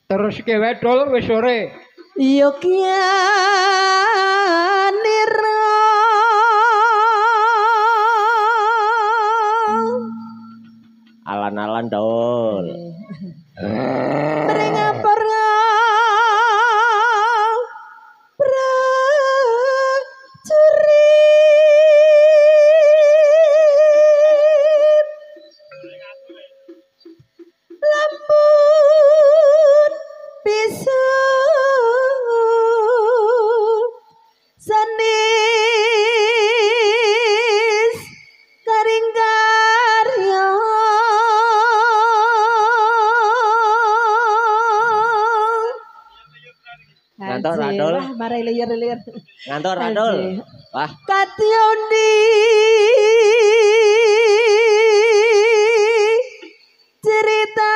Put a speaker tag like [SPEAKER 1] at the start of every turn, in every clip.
[SPEAKER 1] Terus kewe dol wis sore.
[SPEAKER 2] Yo kianira
[SPEAKER 3] alan-alan dol.
[SPEAKER 2] Mringapur prajurit lampun bisa sanis karing karya
[SPEAKER 3] Ngantor radol.
[SPEAKER 2] Wah, marai liar-liar.
[SPEAKER 3] Ngantor radol. Wah,
[SPEAKER 2] Katyoni cerita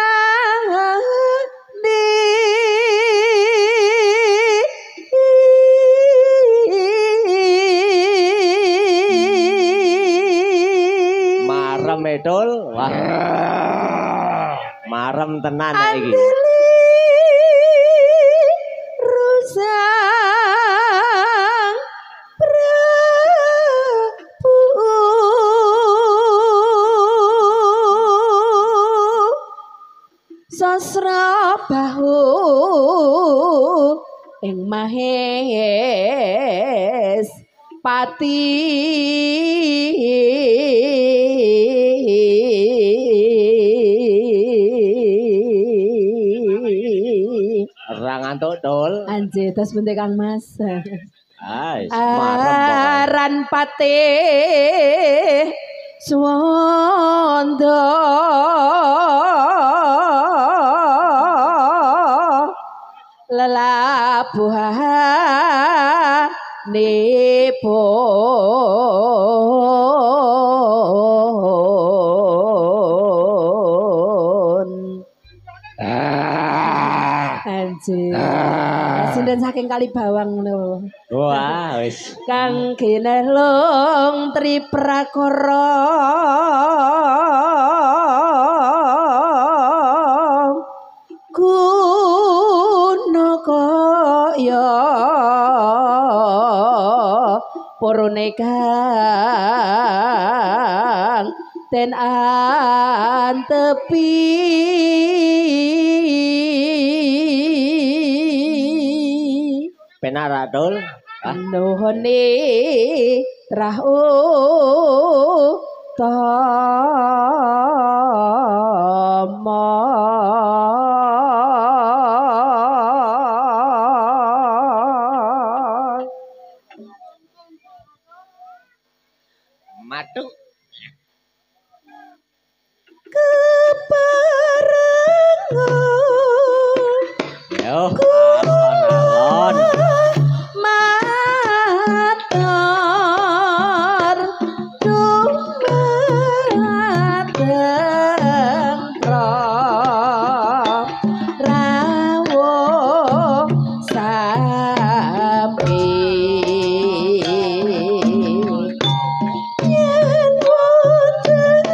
[SPEAKER 2] di
[SPEAKER 3] marem edol. Wah. Marem tenan iki.
[SPEAKER 2] Rusang Prabu Sasra bahu ing Mahes Pati
[SPEAKER 3] Ra ngantuk dol.
[SPEAKER 2] Anje tos bente Kang Mas.
[SPEAKER 3] Ais, marem pokoke.
[SPEAKER 2] Aran patih swanda lelabuhanipun anjir sinden saking kali bawang ngono
[SPEAKER 3] Wah, wis.
[SPEAKER 2] kang ginelung triprakara guna kaya purune kang ten antepi
[SPEAKER 3] Penak radol.
[SPEAKER 2] nuhune rahu tama
[SPEAKER 3] Matu.
[SPEAKER 2] keparengan
[SPEAKER 3] Yo, alon-alon.
[SPEAKER 2] matur dumateng rawuh sami yen wonten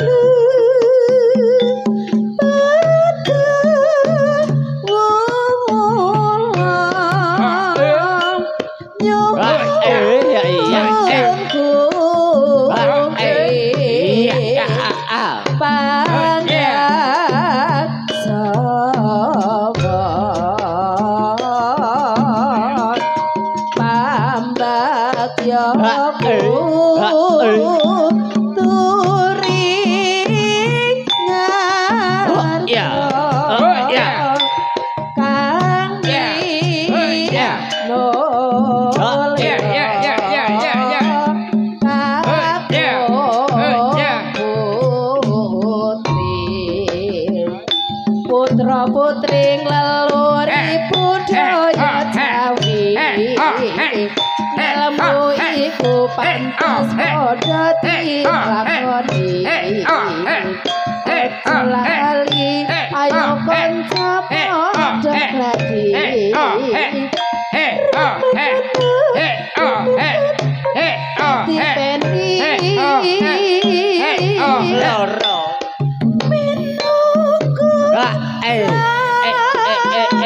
[SPEAKER 2] putra putring leluri budaya Jawi ilmu iku pantas padha dilakoni aja lali ayo kanca padha gladi dipeni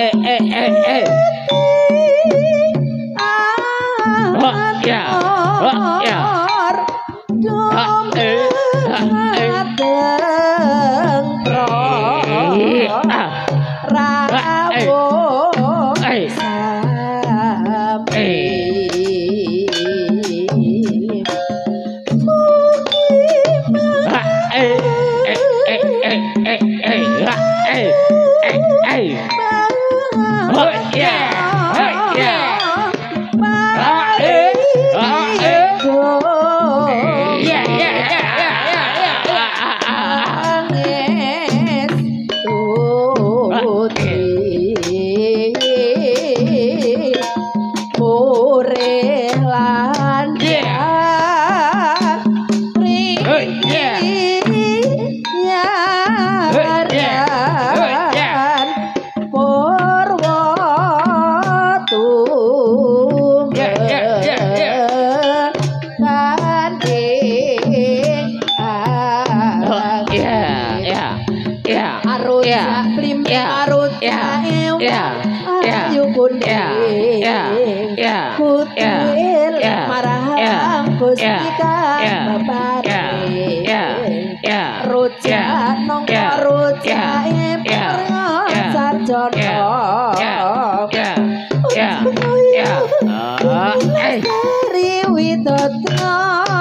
[SPEAKER 2] ayu kuning kutil marahang Gustika bebaring rujak nongko rujak sarjono Riwidotno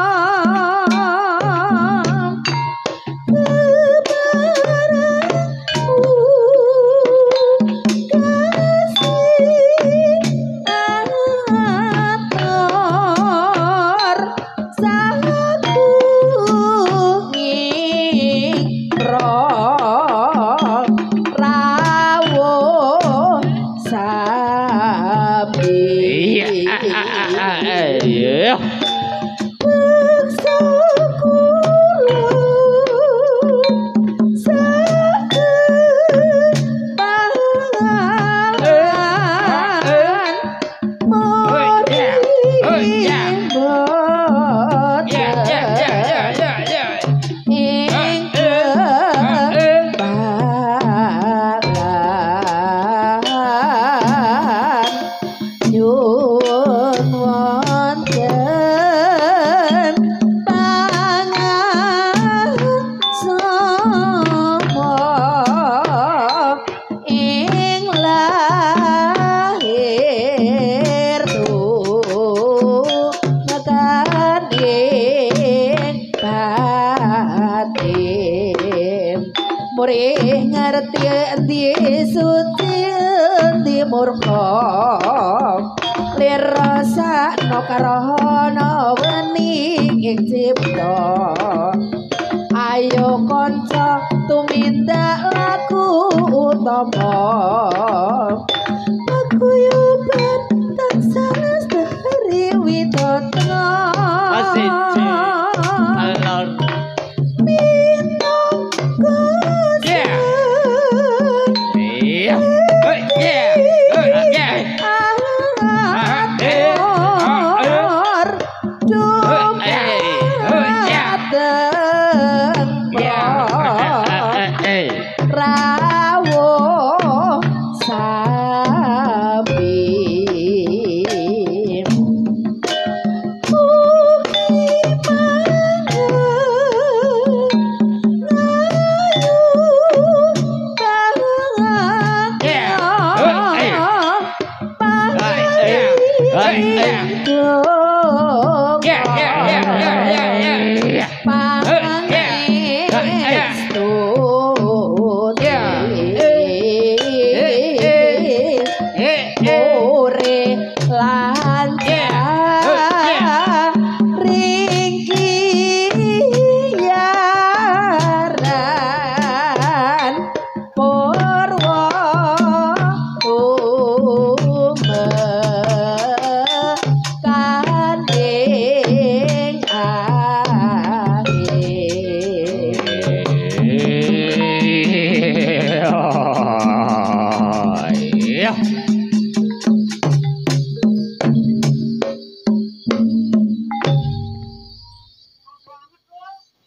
[SPEAKER 2] karohana wening ing cipta ayo kanca tumindak laku utama paguyuban tansah lestari widodna
[SPEAKER 3] Asik alon
[SPEAKER 2] minangka